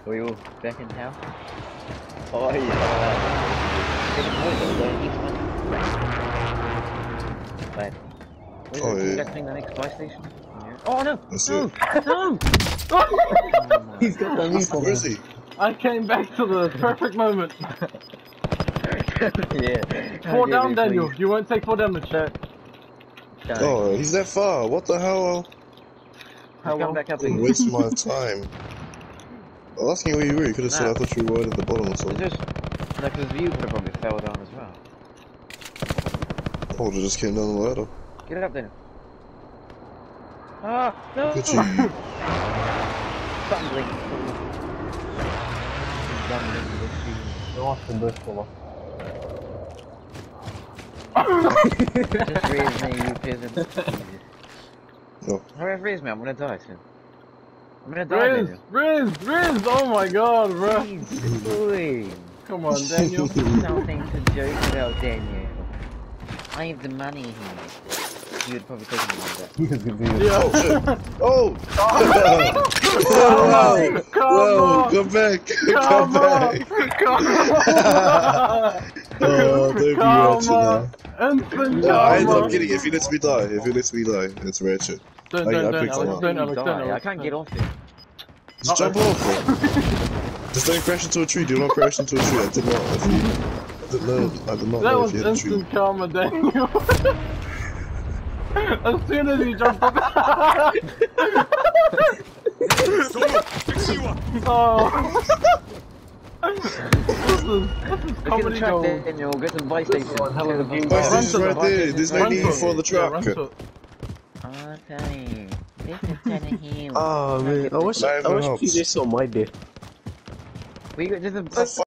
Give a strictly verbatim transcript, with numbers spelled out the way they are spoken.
Are we all back in town? Oh, yeah. But, wait, Oh, is yeah. that thing the next buy station? Yeah. Oh no! That's no! it. No! Oh, He's got the leap on Where is he? I came back to the perfect moment. Yeah. Four Okay, down, wait, Daniel. please. You won't take four damage. Don't. Don't. Oh, he's that far. What the hell? How Come well? back up I'm again. wasting my time. I was asking where you were. You could have said Nah. I thought you were right at the bottom or It's something. just, no, because you would have probably fell down as well. I would have just came down the ladder. Get it up there. Ah, no! Look at you. Stumbling. Nossa, dois pulou. Just raise me, you peasant. No. Hurry up, raise me, I'm gonna die soon. I'm gonna die, Riz! Daniel. Riz! Riz! Oh my god, bro! Please, boy. Come on, Daniel. Something to joke about, Daniel. I have the money here. You would probably take me like that. He's a good dude. Yeah. Oh shit! Oh! Come Whoa! on! Come Whoa! on! Come back! Come Come on! back! Come Oh, don't be Come ratchet on! now. Instant No, I ain't karma! not kidding. If he lets me die, if he lets me die, it's ratchet. Don't, I- I don't, don't, picked Alex, one. don't, Alex, don't, Die. Alex. I can't get off it. Just jump off. Just don't crash into a tree. Do not crash into a tree. I did not. If you, I did not. I did not That know was if you hit a tree. instant karma, Daniel. As soon as he jumped up. Oh. This is, this is Look comedy at the track, gold. Daniel. Get to the buy station. One hell of a game. Buy Run station's to the right buy there. station. There's no Run need to for it. the Yeah, truck. run to it. Oh, sorry. This is kind of him. Oh man, I wish Not I even wish helps. P J saw my day. We got just a. What the fuck?